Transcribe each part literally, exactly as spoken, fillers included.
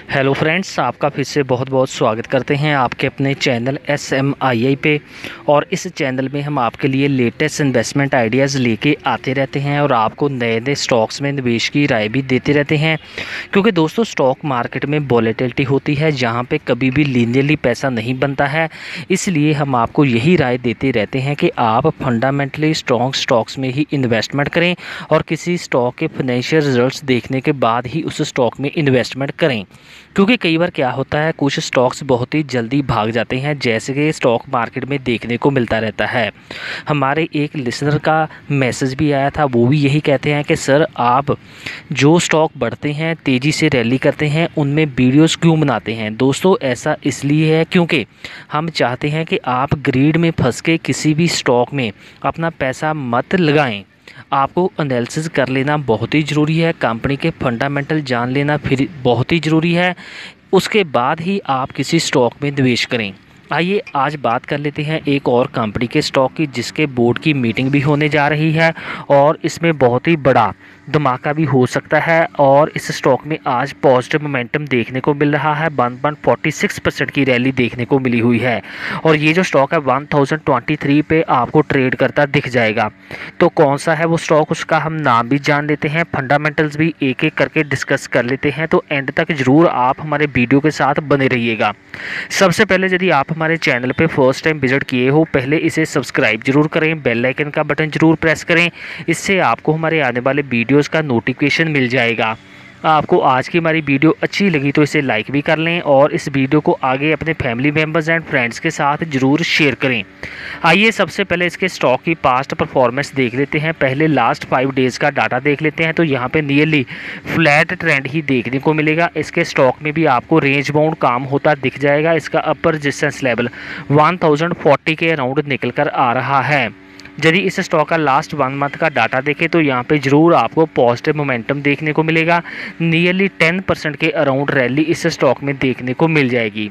Hello friends, आपका फिर से बहुत बहुत स्वागत करते हैं आपके अपने channel S M I I पे। और इस चैनल में हम आपके लिए लेटेस्ट इन्वेस्टमेंट आइडियाज़ लेके आते रहते हैं और आपको नए नए स्टॉक्स में निवेश की राय भी देते रहते हैं। क्योंकि दोस्तों, स्टॉक मार्केट में वॉलेटिलिटी होती है जहां पे कभी भी लीनियरली पैसा नहीं बनता है। इसलिए हम आपको यही राय देते रहते हैं कि आप फंडामेंटली स्ट्रॉन्ग स्टॉक्स में ही इन्वेस्टमेंट करें और किसी स्टॉक के फाइनेंशियल रिजल्ट्स देखने के बाद ही उस स्टॉक में इन्वेस्टमेंट करें। क्योंकि कई बार क्या होता है, कुछ स्टॉक्स बहुत ही जल्दी भाग जाते हैं, जैसे कि स्टॉक मार्केट में देखने को मिलता रहता है। हमारे एक लिसनर का मैसेज भी आया था, वो भी यही कहते हैं कि सर, आप जो स्टॉक बढ़ते हैं, तेज़ी से रैली करते हैं, उनमें वीडियोस क्यों बनाते हैं। दोस्तों, ऐसा इसलिए है क्योंकि हम चाहते हैं कि आप ग्रीड में फंस के किसी भी स्टॉक में अपना पैसा मत लगाएं। आपको एनालिसिस कर लेना बहुत ही ज़रूरी है, कंपनी के फंडामेंटल जान लेना फिर बहुत ही ज़रूरी है। उसके बाद ही आप किसी स्टॉक में निवेश करें। आइए आज बात कर लेते हैं एक और कंपनी के स्टॉक की, जिसके बोर्ड की मीटिंग भी होने जा रही है और इसमें बहुत ही बड़ा धमाका भी हो सकता है। और इस स्टॉक में आज पॉजिटिव मोमेंटम देखने को मिल रहा है, one point four six percent की रैली देखने को मिली हुई है। और ये जो स्टॉक है वन थाउजेंड ट्वेंटी थ्री पे आपको ट्रेड करता दिख जाएगा। तो कौन सा है वो स्टॉक, उसका हम नाम भी जान लेते हैं, फंडामेंटल्स भी एक एक करके डिस्कस कर लेते हैं। तो एंड तक जरूर आप हमारे वीडियो के साथ बने रहिएगा। सबसे पहले, यदि आप हमारे चैनल पे फर्स्ट टाइम विजिट किए हो, पहले इसे सब्सक्राइब जरूर करें, बेल आइकन का बटन जरूर प्रेस करें। इससे आपको हमारे आने वाले वीडियोस का नोटिफिकेशन मिल जाएगा। आपको आज की हमारी वीडियो अच्छी लगी तो इसे लाइक भी कर लें और इस वीडियो को आगे अपने फैमिली मेम्बर्स एंड फ्रेंड्स के साथ जरूर शेयर करें। आइए सबसे पहले इसके स्टॉक की पास्ट परफॉर्मेंस देख लेते हैं। पहले लास्ट फाइव डेज़ का डाटा देख लेते हैं। तो यहाँ पे नियरली फ्लैट ट्रेंड ही देखने को मिलेगा। इसके स्टॉक में भी आपको रेंज बाउंड काम होता दिख जाएगा। इसका upper resistance level one thousand forty के अराउंड निकल कर आ रहा है। यदि इस स्टॉक का लास्ट वन मंथ का डाटा देखें तो यहाँ पे ज़रूर आपको पॉजिटिव मोमेंटम देखने को मिलेगा। नियरली टेन परसेंट के अराउंड रैली इस स्टॉक में देखने को मिल जाएगी।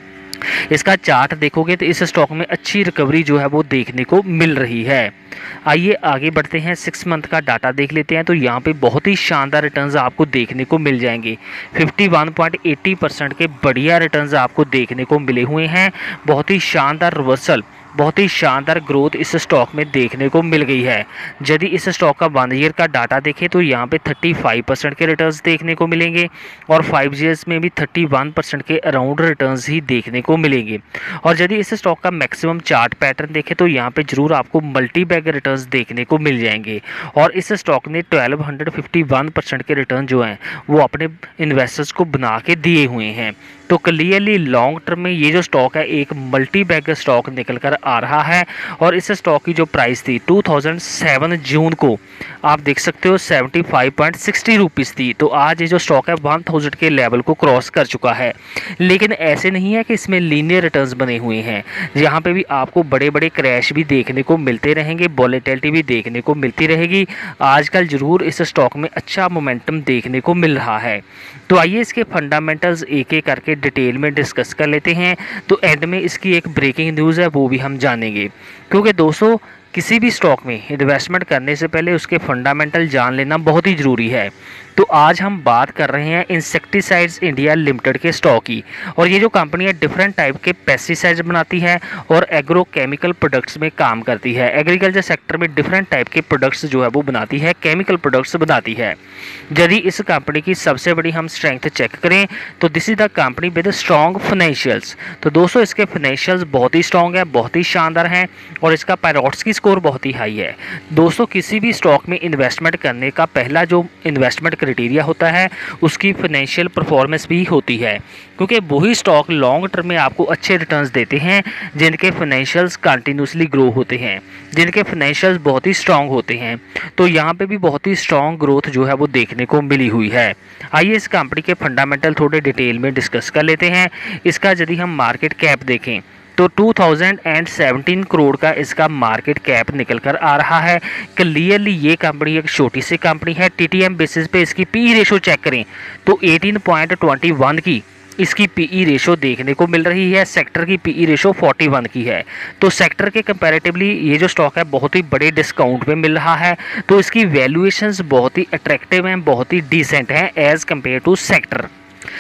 इसका चार्ट देखोगे तो इस स्टॉक में अच्छी रिकवरी जो है वो देखने को मिल रही है। आइए आगे बढ़ते हैं, सिक्स मंथ का डाटा देख लेते हैं। तो यहाँ पे बहुत ही शानदार रिटर्न्स आपको देखने को मिल जाएंगे। Fifty one point eighty percent के बढ़िया रिटर्न्स आपको देखने को मिले हुए हैं। बहुत ही शानदार रिवर्सल, बहुत ही शानदार ग्रोथ इस स्टॉक में देखने को मिल गई है। यदि इस स्टॉक का वन ईयर का डाटा देखें तो यहाँ पे थर्टी फाइव परसेंट के रिटर्न्स देखने को मिलेंगे और फाइव ईयर्स में भी थर्टी वन परसेंट के अराउंड रिटर्न्स ही देखने को मिलेंगे। और यदि इस स्टॉक का मैक्सिमम चार्ट पैटर्न देखें तो यहाँ पे जरूर आपको मल्टी बैग रिटर्न्स देखने को मिल जाएंगे। और इस स्टॉक ने twelve hundred fifty one percent के रिटर्न जो हैं वो अपने इन्वेस्टर्स को बना के दिए हुए हैं। तो क्लियरली लॉन्ग टर्म में ये जो स्टॉक है एक मल्टी बैगर स्टॉक निकल कर आ रहा है। और इस स्टॉक की जो प्राइस थी टू थाउजेंड सेवन जून को आप देख सकते हो seventy five point sixty rupees थी। तो आज ये जो स्टॉक है वन थाउजेंड के लेवल को क्रॉस कर चुका है। लेकिन ऐसे नहीं है कि इसमें लीनियर रिटर्न्स बने हुए हैं, यहाँ पे भी आपको बड़े बड़े क्रैश भी देखने को मिलते रहेंगे, वॉलेटिलिटी भी देखने को मिलती रहेगी। आजकल जरूर इस स्टॉक में अच्छा मोमेंटम देखने को मिल रहा है। तो आइए इसके फंडामेंटल्स एक एक करके डिटेल में डिस्कस कर लेते हैं। तो एंड में इसकी एक ब्रेकिंग न्यूज़ है वो भी हम जानेंगे। क्योंकि दोस्तों, किसी भी स्टॉक में इन्वेस्टमेंट करने से पहले उसके फंडामेंटल जान लेना बहुत ही ज़रूरी है। तो आज हम बात कर रहे हैं इंसेक्टिसाइड्स इंडिया लिमिटेड के स्टॉक की। और ये जो कंपनी है डिफरेंट टाइप के पेस्टिसाइड्स बनाती है और एग्रो केमिकल प्रोडक्ट्स में काम करती है। एग्रीकल्चर सेक्टर में डिफरेंट टाइप के प्रोडक्ट्स जो है वो बनाती है, केमिकल प्रोडक्ट्स बनाती है। यदि इस कंपनी की सबसे बड़ी हम स्ट्रेंथ चेक करें तो this is the company with strong financials. तो दोस्तों, इसके फाइनेंशियल्स बहुत ही स्ट्रॉन्ग है, बहुत ही शानदार हैं और इसका पैरोट्स की स्कोर बहुत ही हाई है। दोस्तों, किसी भी स्टॉक में इन्वेस्टमेंट करने का पहला जो इन्वेस्टमेंट क्राइटेरिया होता है उसकी फाइनेंशियल परफॉर्मेंस भी होती है। क्योंकि वही स्टॉक लॉन्ग टर्म में आपको अच्छे रिटर्न्स देते हैं जिनके फाइनेंशियल्स कंटिन्यूसली ग्रो होते हैं, जिनके फाइनेंशियल्स बहुत ही स्ट्रांग होते हैं। तो यहाँ पे भी बहुत ही स्ट्रांग ग्रोथ जो है वो देखने को मिली हुई है। आइए इस कंपनी के फंडामेंटल थोड़े डिटेल में डिस्कस कर लेते हैं। इसका यदि हम मार्केट कैप देखें तो टू थाउजेंड सेवेंटीन करोड़ का इसका मार्केट कैप निकल कर आ रहा है। क्लियरली ये कंपनी एक छोटी सी कंपनी है। टीटीएम बेसिस पे इसकी पी रेशो चेक करें तो एटीन पॉइंट ट्वेंटी वन की इसकी पीई रेशो देखने को मिल रही है। सेक्टर की पीई रेशो फोर्टी वन की है। तो सेक्टर के कंपैरेटिवली ये जो स्टॉक है बहुत ही बड़े डिस्काउंट पे मिल रहा है। तो इसकी वैल्यूएशंस बहुत ही अट्रैक्टिव हैं, बहुत ही डिसेंट हैं एज़ कम्पेयर टू सेक्टर।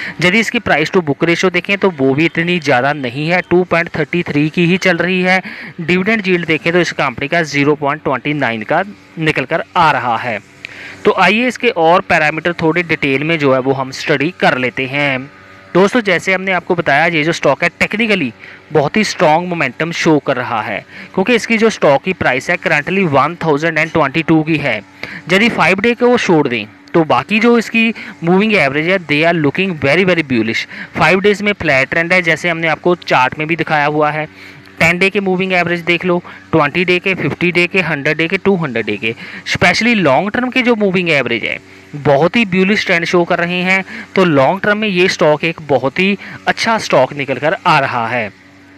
यदि इसकी प्राइस टू बुक रेशो देखें तो वो भी इतनी ज़्यादा नहीं है, टू पॉइंट थर्टी थ्री की ही चल रही है। डिविडेंड यील्ड देखें तो इस कंपनी का ज़ीरो पॉइंट टू नाइन का निकल कर आ रहा है। तो आइए इसके और पैरामीटर थोड़े डिटेल में जो है वो हम स्टडी कर लेते हैं। दोस्तों, जैसे हमने आपको बताया, ये जो स्टॉक है टेक्निकली बहुत ही स्ट्रॉन्ग मोमेंटम शो कर रहा है, क्योंकि इसकी जो स्टॉक की प्राइस है currently one thousand twenty two की है। यदि फाइव डे को वो छोड़ दें तो बाकी जो इसकी मूविंग एवरेज है they are looking very very bullish. Five days में फ्लैट ट्रेंड है, जैसे हमने आपको चार्ट में भी दिखाया हुआ है। टेन डे के मूविंग एवरेज देख लो, ट्वेंटी डे के, फिफ्टी डे के, हंड्रेड डे के, टू हंड्रेड डे के, स्पेशली लॉन्ग टर्म के जो मूविंग एवरेज है बहुत ही ब्यूलिश ट्रेंड शो कर रहे हैं। तो लॉन्ग टर्म में ये स्टॉक एक बहुत ही अच्छा स्टॉक निकल कर आ रहा है।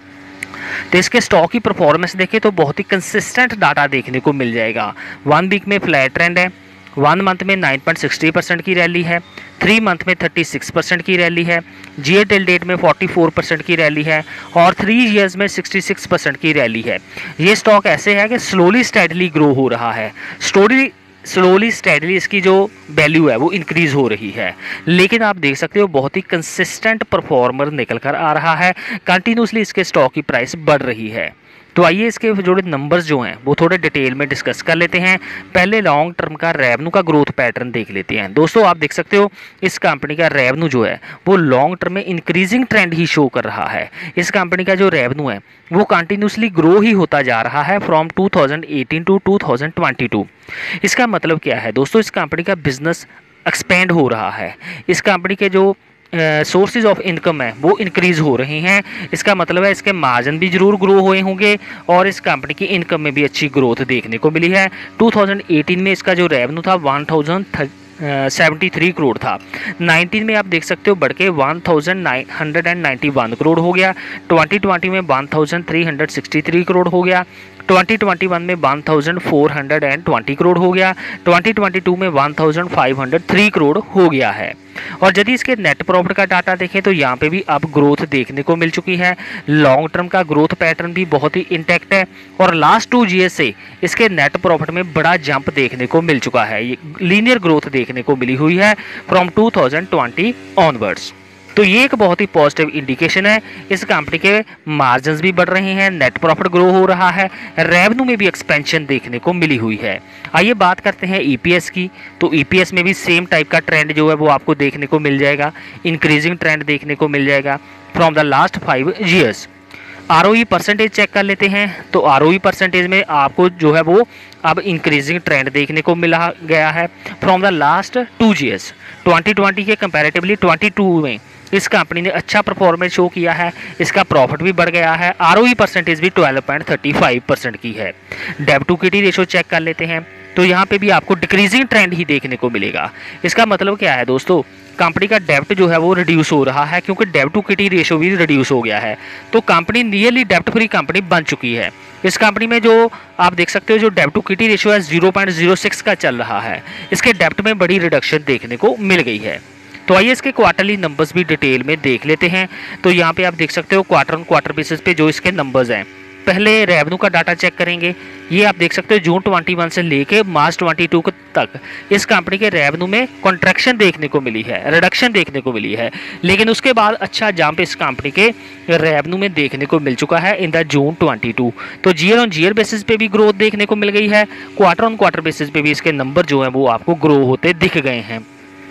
तो इसके स्टॉक की परफॉर्मेंस देखें तो बहुत ही कंसिस्टेंट डाटा देखने को मिल जाएगा। वन वीक में फ्लैट ट्रेंड है, वन मंथ में nine point six zero percent की रैली है, थ्री मंथ में थर्टी सिक्स परसेंट की रैली है, जीए टिल डेट में फोर्टी फोर परसेंट की रैली है और थ्री इयर्स में सिक्सटी सिक्स परसेंट की रैली है। ये स्टॉक ऐसे है कि स्लोली स्टेडली ग्रो हो रहा है, स्टोरी स्लोली स्टेडली इसकी जो वैल्यू है वो इंक्रीज हो रही है। लेकिन आप देख सकते हो बहुत ही कंसिस्टेंट परफॉर्मर निकल कर आ रहा है, कंटिन्यूसली इसके स्टॉक की प्राइस बढ़ रही है। तो आइए इसके जोड़े नंबर्स जो हैं वो थोड़े डिटेल में डिस्कस कर लेते हैं। पहले लॉन्ग टर्म का रेवेन्यू का ग्रोथ पैटर्न देख लेते हैं। दोस्तों, आप देख सकते हो इस कंपनी का रेवेन्यू जो है वो लॉन्ग टर्म में इंक्रीजिंग ट्रेंड ही शो कर रहा है। इस कंपनी का जो रेवेन्यू है वो कंटिन्यूसली ग्रो ही होता जा रहा है from two thousand eighteen to two thousand twenty two. इसका मतलब क्या है दोस्तों, इस कंपनी का बिजनेस एक्सपेंड हो रहा है, इस कंपनी के जो सोर्सेज ऑफ इनकम है वो इंक्रीज हो रहे हैं। इसका मतलब है इसके मार्जिन भी जरूर ग्रो हुए होंगे और इस कंपनी की इनकम में भी अच्छी ग्रोथ देखने को मिली है। टू थाउजेंड एटीन में इसका जो रेवेन्यू था one thousand seventy three crore था, नाइनटीन में आप देख सकते हो बढ़ के one thousand nine hundred ninety one crore हो गया, ट्वेंटी ट्वेंटी में one thousand three hundred sixty three crore हो गया, ट्वेंटी ट्वेंटी वन में one thousand four hundred twenty crore हो गया, ट्वेंटी ट्वेंटी टू में one thousand five hundred three crore हो गया है। और यदि इसके नेट प्रॉफिट का डाटा देखें तो यहाँ पे भी अब ग्रोथ देखने को मिल चुकी है। लॉन्ग टर्म का ग्रोथ पैटर्न भी बहुत ही इंटैक्ट है और लास्ट टू ईयर से इसके नेट प्रॉफिट में बड़ा जंप देखने को मिल चुका है। ये लीनियर ग्रोथ देखने को मिली हुई है from two thousand twenty onwards. तो ये एक बहुत ही पॉजिटिव इंडिकेशन है। इस कंपनी के मार्जिन्स भी बढ़ रहे हैं, नेट प्रॉफिट ग्रो हो रहा है, रेवेन्यू में भी एक्सपेंशन देखने को मिली हुई है। आइए बात करते हैं ईपीएस की। तो ईपीएस में भी सेम टाइप का ट्रेंड जो है वो आपको देखने को मिल जाएगा, इंक्रीजिंग ट्रेंड देखने को मिल जाएगा from the last five years. ROE percentage check कर लेते हैं। तो आरओई परसेंटेज में आपको जो है वो अब इंक्रीजिंग ट्रेंड देखने को मिला गया है from the last two years. Twenty twenty के कंपैरेटिवली ट्वेंटी टू में इस कंपनी ने अच्छा परफॉर्मेंस शो किया है, इसका प्रॉफिट भी बढ़ गया है, आरओई परसेंटेज भी twelve point thirty five percent की है। डेब्ट टू इक्विटी रेशो चेक कर लेते हैं। तो यहाँ पे भी आपको डिक्रीजिंग ट्रेंड ही देखने को मिलेगा। इसका मतलब क्या है दोस्तों, कंपनी का डेब्ट जो है वो रिड्यूस हो रहा है क्योंकि डेब्ट टू इक्विटी रेशो भी रिड्यूस हो गया है। तो कंपनी नियरली डेब्ट फ्री कंपनी बन चुकी है। इस कंपनी में जो आप देख सकते हो जो डेब्ट टू इक्विटी रेशो है ज़ीरो पॉइंट ज़ीरो सिक्स का चल रहा है, इसके डेब्ट में बड़ी रिडक्शन देखने को मिल गई है। तो आइए इसके क्वार्टरली नंबर्स भी डिटेल में देख लेते हैं। तो यहाँ पे आप देख सकते हो क्वार्टर ऑन क्वार्टर बेसिस पे जो इसके नंबर्स हैं। पहले रेवेन्यू का डाटा चेक करेंगे। ये आप देख सकते हो जून ट्वेंटी वन से लेके मार्च ट्वेंटी टू तक इस कंपनी के रेवेन्यू में कॉन्ट्रैक्शन देखने को मिली है, रिडक्शन देखने को मिली है, लेकिन उसके बाद अच्छा जंप इस कंपनी के रेवेन्यू में देखने को मिल चुका है in the June twenty two. तो जीयर ऑन जीयर बेसिस पे भी ग्रोथ देखने को मिल गई है, क्वार्टर ऑन क्वार्टर बेसिस पे भी इसके नंबर जो है वो आपको ग्रो होते दिख गए हैं।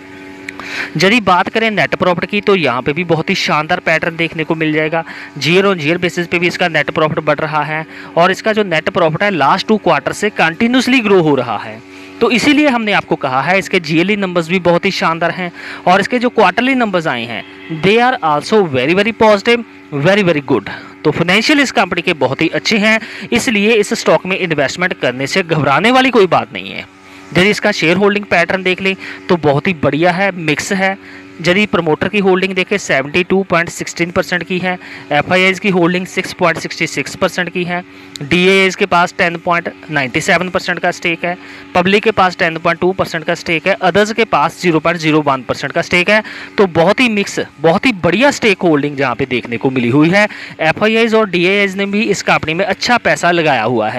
यदि बात करें नेट प्रॉफिट की तो यहाँ पे भी बहुत ही शानदार पैटर्न देखने को मिल जाएगा। जीयर ऑन जीयर बेसिस पे भी इसका नेट प्रॉफिट बढ़ रहा है और इसका जो नेट प्रॉफिट है लास्ट टू क्वार्टर से कंटिन्यूसली ग्रो हो रहा है। तो इसीलिए हमने आपको कहा है इसके जीएलई नंबर्स भी बहुत ही शानदार हैं और इसके जो क्वार्टरली नंबर्स आए हैं they are also very very positive, very very good. तो फाइनेंशियल इस कंपनी के बहुत ही अच्छे हैं, इसलिए इस स्टॉक में इन्वेस्टमेंट करने से घबराने वाली कोई बात नहीं है। यदि इसका शेयर होल्डिंग पैटर्न देख लें तो बहुत ही बढ़िया है, मिक्स है। यदि प्रमोटर की होल्डिंग देखें seventy two point one six percent की है, एफआईआईज की holding six point six six percent की है, डीएएज के पास ten point nine seven percent का स्टेक है, पब्लिक के पास टेन पॉइंट टू परसेंट का स्टेक है, अदर्स के पास zero point zero one percent का स्टेक है। तो बहुत ही मिक्स, बहुत ही बढ़िया स्टेक होल्डिंग जहाँ पे देखने को मिली हुई है। एफआईआईज और डीएएज ने भी इस कंपनी में अच्छा पैसा लगाया हुआ है।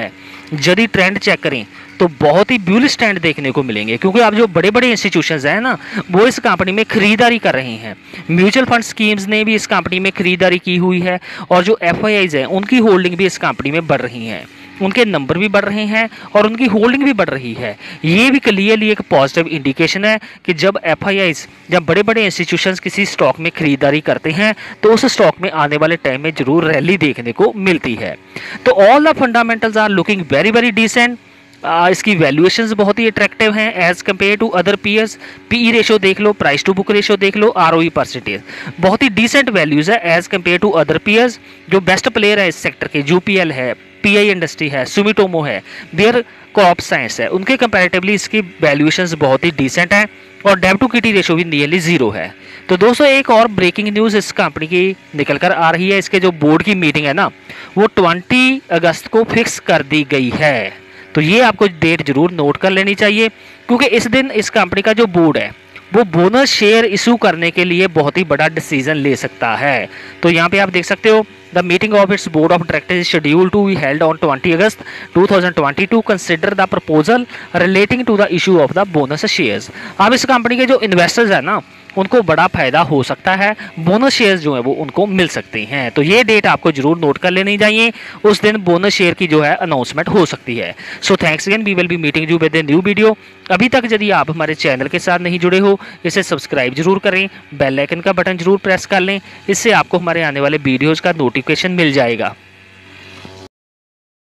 यदि ट्रेंड चेक करें तो बहुत ही बुलिश ट्रेंड देखने को मिलेंगे, क्योंकि अब जो बड़े बड़े इंस्टीट्यूशंस हैं ना वो इस कंपनी में खरीदारी कर रहे हैं। म्यूचुअल फंड स्कीम्स ने भी इस कंपनी में खरीदारी की हुई है और जो एफ आई आईज हैं उनकी होल्डिंग भी इस कंपनी में बढ़ रही हैं, उनके नंबर भी बढ़ रहे हैं और उनकी होल्डिंग भी बढ़ रही है। ये भी क्लियरली एक पॉजिटिव इंडिकेशन है कि जब एफ आई आईज जब बड़े बड़े इंस्टीट्यूशंस किसी स्टॉक में खरीदारी करते हैं तो उस स्टॉक में आने वाले टाइम में जरूर रैली देखने को मिलती है। तो all the fundamentals are looking very very decent. Uh, इसकी वैल्यूएशंस बहुत ही अट्रैक्टिव हैं as compare to other peers. PE ratio देख लो, प्राइस टू बुक रेशो देख लो, आरओई परसेंटेज बहुत ही डिसेंट वैल्यूज है as compare to other peers. जो बेस्ट प्लेयर है इस सेक्टर के, यूपीएल है, पीआई इंडस्ट्री है, सुमिटोमो है, बेयर क्रॉप साइंस है, उनके कंपैरेटिवली इसकी वैल्यूएशंस बहुत ही डिसेंट है और डेब्ट टू इक्विटी रेशो भी नियरली जीरो है। तो दोस्तों एक और ब्रेकिंग न्यूज़ इस कंपनी की निकल कर आ रही है। इसके जो बोर्ड की मीटिंग है ना वो बीस अगस्त को फिक्स कर दी गई है। तो ये आपको डेट जरूर नोट कर लेनी चाहिए, क्योंकि इस दिन इस कंपनी का जो बोर्ड है वो बोनस शेयर इशू करने के लिए बहुत ही बड़ा डिसीजन ले सकता है। तो यहाँ पे आप देख सकते हो the meeting of its board of directors is schedule to be held on बीस August two thousand twenty two. Consider the proposal relating to the issue of the bonus shares. अब इस कंपनी के जो इन्वेस्टर्स है ना उनको बड़ा फायदा हो सकता है, बोनस शेयर्स जो है वो उनको मिल सकते हैं। तो ये डेट आपको जरूर नोट कर लेनी चाहिए, उस दिन बोनस शेयर की जो है अनाउंसमेंट हो सकती है। So thanks again, we will be meeting you with a new video. अभी तक यदि आप हमारे चैनल के साथ नहीं जुड़े हो इसे सब्सक्राइब जरूर करें, बेल आइकन का बटन जरूर प्रेस कर लें, इससे आपको हमारे आने वाले वीडियोज़ का नोटिफिकेशन मिल जाएगा।